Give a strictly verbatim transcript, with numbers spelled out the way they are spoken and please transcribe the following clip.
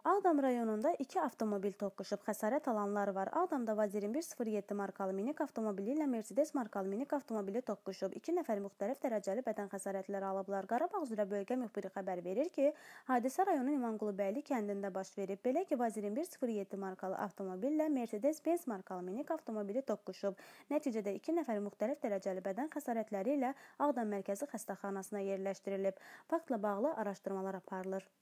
Ağdam rayonunda iki avtomobil toqquşub, xəsarət alanlar var. Ağdamda Vaz iyirmi bir sıfır yeddi markalı minik avtomobili ilə Mercedes markalı minik avtomobili toqquşub. İki nəfər müxtəlif dərəcəli bədən xəsarətləri alıblar. Qarabağ üzrə bölgə müxbiri xəbər verir ki, hadisə rayonun İmanqulubəyli kəndində baş verib. Belə ki, Vaz iyirmi bir sıfır yeddi markalı avtomobillə Mercedes-Benz markalı minik avtomobili toqquşub. Nəticədə iki nəfər müxtəlif dərəcəli bədən xəsarətləri ilə Ağdam Mərkəzi Xəstəxanasına yerləşdirilib. Faktla bağlı araşdırmalar aparılır.